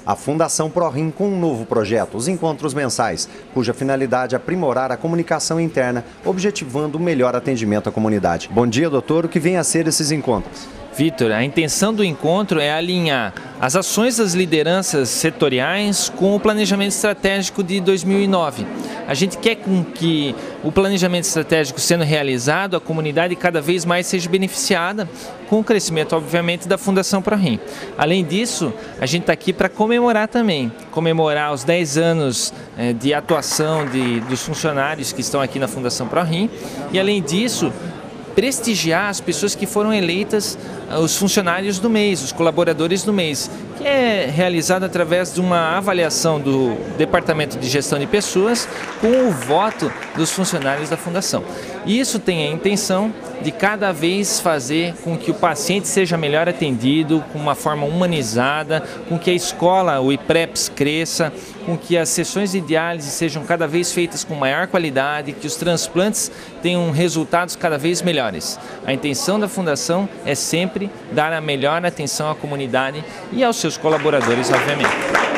a Fundação ProRim com um novo projeto, os encontros mensais, cuja finalidade é aprimorar a comunicação interna, objetivando o melhor atendimento à comunidade. Bom dia, doutor. O que vem a ser esses encontros? Vitor, a intenção do encontro é alinhar as ações das lideranças setoriais com o planejamento estratégico de 2009. A gente quer com que o planejamento estratégico sendo realizado, a comunidade cada vez mais seja beneficiada com o crescimento, obviamente, da Fundação ProRim. Além disso, a gente está aqui para comemorar também, comemorar os 10 anos de atuação dos funcionários que estão aqui na Fundação ProRim e, além disso, prestigiar as pessoas que foram eleitas os funcionários do mês, os colaboradores do mês, que é realizado através de uma avaliação do Departamento de Gestão de Pessoas com o voto dos funcionários da Fundação. Isso tem a intenção de cada vez fazer com que o paciente seja melhor atendido, com uma forma humanizada, com que a escola, o IPREPS, cresça, com que as sessões de diálise sejam cada vez feitas com maior qualidade, que os transplantes tenham resultados cada vez melhores. A intenção da Fundação é sempre dar a melhor atenção à comunidade e aos seus colaboradores, obviamente.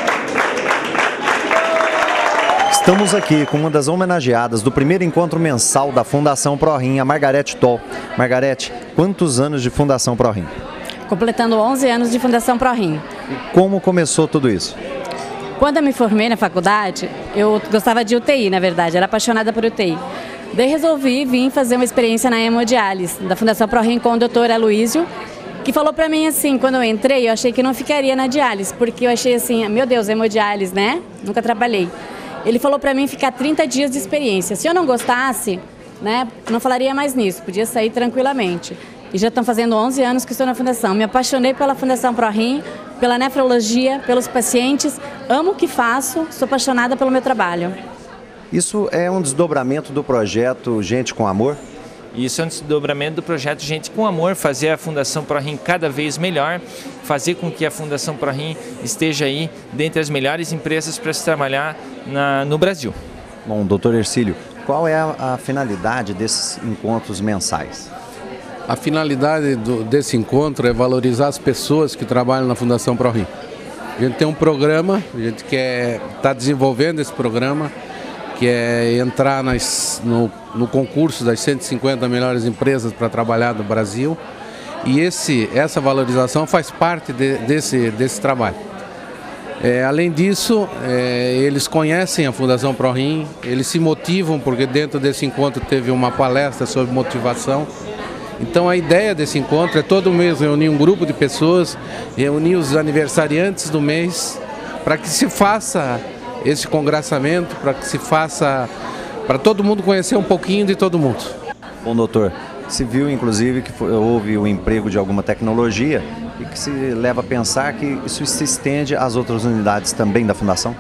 Estamos aqui com uma das homenageadas do primeiro encontro mensal da Fundação ProRim, a Margarete Toll. Margarete, quantos anos de Fundação ProRim? Completando 11 anos de Fundação ProRim. E como começou tudo isso? Quando eu me formei na faculdade, eu gostava de UTI, na verdade, era apaixonada por UTI. Daí resolvi vir fazer uma experiência na hemodiálise, da Fundação ProRim com o Dr. Aloísio, que falou pra mim assim, quando eu entrei, eu achei que não ficaria na diálise, porque eu achei assim, meu Deus, hemodiálise, né? Nunca trabalhei. Ele falou pra mim ficar 30 dias de experiência. Se eu não gostasse, né, não falaria mais nisso, podia sair tranquilamente. E já estão fazendo 11 anos que estou na Fundação. Me apaixonei pela Fundação ProRim, pela nefrologia, pelos pacientes, amo o que faço, sou apaixonada pelo meu trabalho. Isso é um desdobramento do projeto Gente com Amor? Isso é um desdobramento do projeto Gente com Amor, fazer a Fundação ProRim cada vez melhor, fazer com que a Fundação ProRim esteja aí dentre as melhores empresas para se trabalhar no Brasil. Bom, doutor Hercílio, qual é a finalidade desses encontros mensais? A finalidade desse encontro é valorizar as pessoas que trabalham na Fundação ProRim. A gente tem um programa, a gente está desenvolvendo esse programa, que é entrar no concurso das 150 melhores empresas para trabalhar no Brasil. E essa valorização faz parte desse trabalho. Além disso, eles conhecem a Fundação ProRim, eles se motivam, porque dentro desse encontro teve uma palestra sobre motivação. Então a ideia desse encontro é todo mês reunir um grupo de pessoas, reunir os aniversariantes do mês, para que se faça esse congressamento, para que se faça, para todo mundo conhecer um pouquinho de todo mundo. Bom, doutor, se viu inclusive que houve o emprego de alguma tecnologia e que se leva a pensar que isso se estende às outras unidades também da Fundação?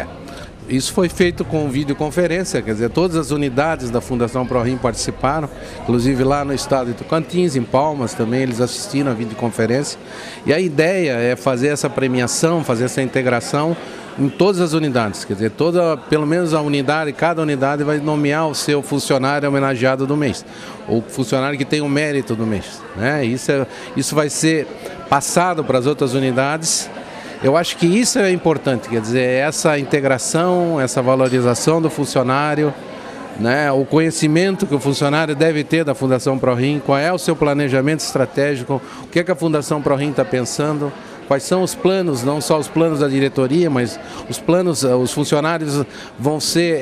Isso foi feito com videoconferência, quer dizer, todas as unidades da Fundação ProRim participaram, inclusive lá no estado de Tocantins, em Palmas também, eles assistiram a videoconferência. E a ideia é fazer essa premiação, fazer essa integração em todas as unidades, quer dizer, pelo menos cada unidade vai nomear o seu funcionário homenageado do mês, ou funcionário que tem o mérito do mês, né? Isso vai ser passado para as outras unidades. Eu acho que isso é importante, quer dizer, essa integração, essa valorização do funcionário, né, o conhecimento que o funcionário deve ter da Fundação ProRim, qual é o seu planejamento estratégico, o que é que a Fundação ProRim está pensando, quais são os planos, não só os planos da diretoria, mas os planos, os funcionários vão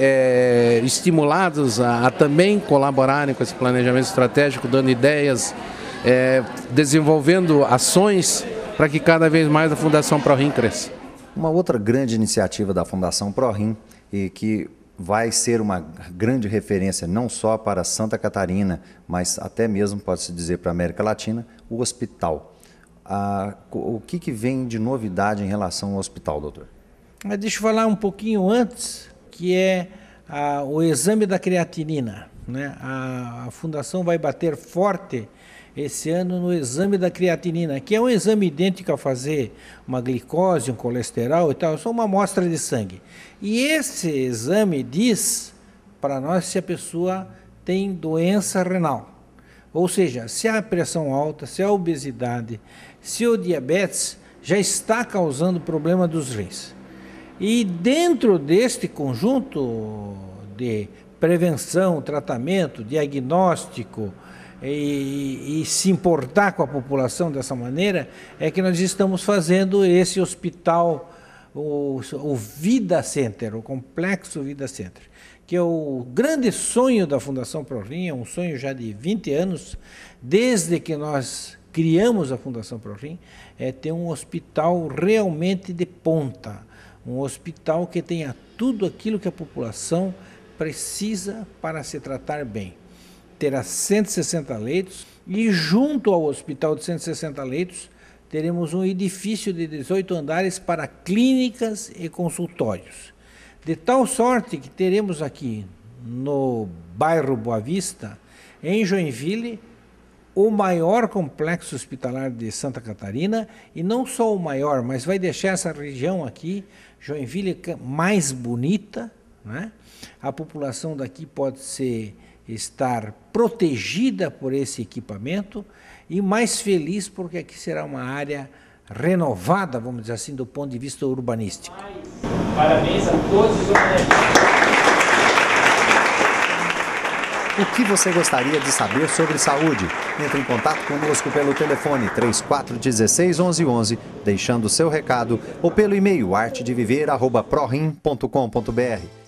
ser estimulados a também colaborarem com esse planejamento estratégico, dando ideias, desenvolvendo ações para que cada vez mais a Fundação ProRim cresça. Uma outra grande iniciativa da Fundação ProRim e que vai ser uma grande referência não só para Santa Catarina, mas até mesmo, pode-se dizer, para a América Latina, o hospital. O que vem de novidade em relação ao hospital, doutor? Deixa eu falar um pouquinho antes, que é o exame da creatinina, né? A Fundação vai bater forte esse ano no exame da creatinina, que é um exame idêntico a fazer uma glicose, um colesterol e tal, é só uma amostra de sangue. E esse exame diz para nós se a pessoa tem doença renal. Ou seja, se há pressão alta, se há obesidade, se o diabetes, já está causando problema dos rins. E dentro deste conjunto de prevenção, tratamento, diagnóstico e se importar com a população dessa maneira, é que nós estamos fazendo esse hospital, o Vida Center, o Complexo Vida Center, que é o grande sonho da Fundação ProRim, é um sonho já de 20 anos, desde que nós criamos a Fundação ProRim, é ter um hospital realmente de ponta, um hospital que tenha tudo aquilo que a população precisa para se tratar bem. Terá 160 leitos e junto ao hospital de 160 leitos teremos um edifício de 18 andares para clínicas e consultórios. De tal sorte que teremos aqui no bairro Boa Vista, em Joinville, o maior complexo hospitalar de Santa Catarina, e não só o maior, mas vai deixar essa região aqui, Joinville, mais bonita, né? A população daqui pode estar protegida por esse equipamento e mais feliz porque aqui será uma área renovada, vamos dizer assim, do ponto de vista urbanístico. Parabéns a todos os homenageados. O que você gostaria de saber sobre saúde? Entre em contato conosco pelo telefone 3416 1111, deixando seu recado, ou pelo e-mail artedeviver@prorim.com.br.